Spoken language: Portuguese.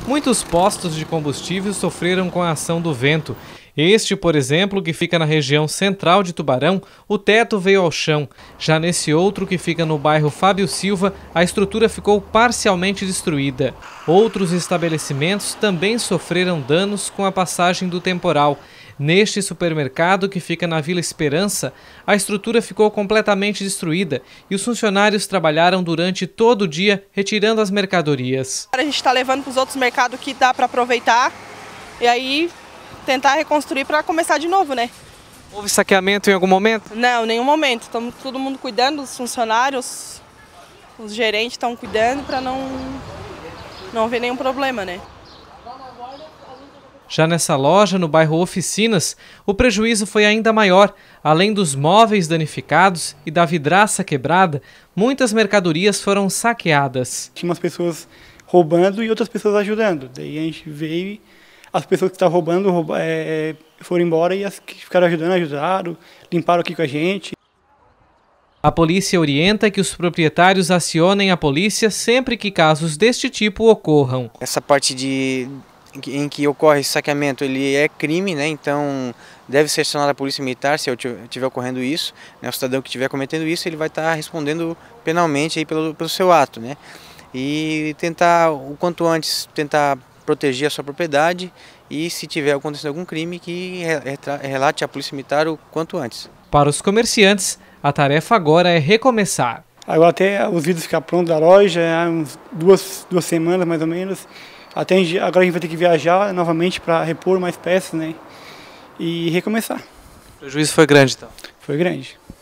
Muitos postos de combustível sofreram com a ação do vento. Este, por exemplo, que fica na região central de Tubarão, o teto veio ao chão. Já nesse outro, que fica no bairro Fábio Silva, a estrutura ficou parcialmente destruída. Outros estabelecimentos também sofreram danos com a passagem do temporal. Neste supermercado, que fica na Vila Esperança, a estrutura ficou completamente destruída e os funcionários trabalharam durante todo o dia retirando as mercadorias. A gente está levando para os outros mercados que dá para aproveitar e aí tentar reconstruir para começar de novo, né? Houve saqueamento em algum momento? Não, em nenhum momento. Estamos todo mundo cuidando, os funcionários, os gerentes estão cuidando para não haver nenhum problema, né? Já nessa loja, no bairro Oficinas, o prejuízo foi ainda maior. Além dos móveis danificados e da vidraça quebrada, muitas mercadorias foram saqueadas. Tinha umas pessoas roubando e outras pessoas ajudando. Daí a gente veio, as pessoas que estavam roubando foram embora e as que ficaram ajudando, ajudaram, limparam aqui com a gente. A polícia orienta que os proprietários acionem a polícia sempre que casos deste tipo ocorram. Essa parte em que ocorre esse saqueamento, ele é crime, né? Então deve ser acionada a polícia militar se estiver ocorrendo isso, né? O cidadão que estiver cometendo isso, ele vai estar respondendo penalmente aí pelo seu ato, né? E tentar, o quanto antes, tentar proteger a sua propriedade e se tiver acontecendo algum crime, que relate à polícia militar o quanto antes. Para os comerciantes, a tarefa agora é recomeçar. Agora até os vidros ficar prontos da loja, uns duas semanas mais ou menos. Agora a gente vai ter que viajar novamente para repor mais peças, né? E recomeçar. O prejuízo foi grande, então? Foi grande.